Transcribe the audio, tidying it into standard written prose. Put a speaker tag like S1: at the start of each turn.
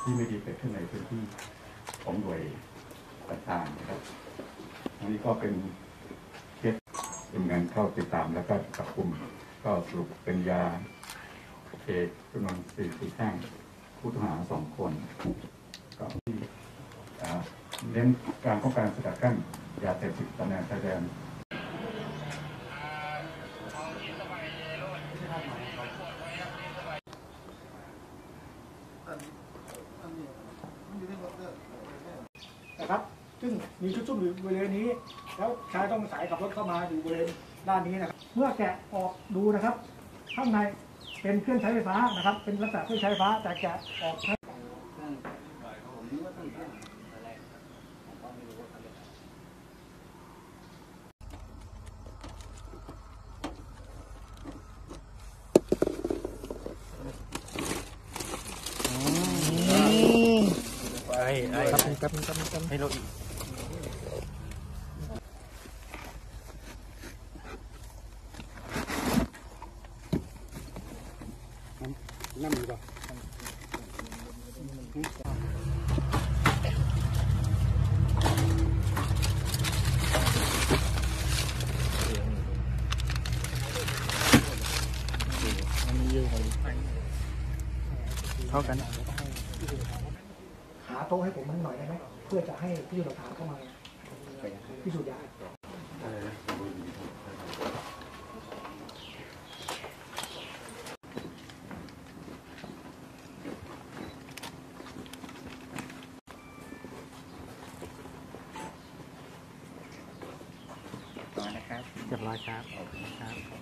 S1: ที่ไม่ดีเกิดขึ้นในพื้นที่ของหน่วยต่างๆนะครับอันนี้ก็เป็นเคสเป็นงานเข้าติดตามแล้วก็จับกลุ่มก็สรุปเป็นยาเอกจำนวน4 แท่งผู้ต้องหา2 คนก็ที่เน้นการป้องกันสกัดกั้นยาเสพติดตามแนวชายแดน
S2: นะครับซึ่งมีชุดซุ่มอยู่บริเวณนี้แล้วชายต้องสายขับรถเข้ามาอยู่บริเวณด้านนี้นะครับเมื่อแกะออกดูนะครับข้างในเป็นเครื่องใช้ไฟฟ้านะครับเป็นลักษณะเครื่องใช้ไฟฟ้าแต่แกะออก
S3: ครับให้เราอีกน้ำดีป่ะเท่ากัน
S2: หาโต๊ะให้ผมมันหน่อยได้ไหมเพื่อจะให้พิสูจน์หลักฐานเข้ามาพิสูจน์ยา
S3: เรียบร้อยครับ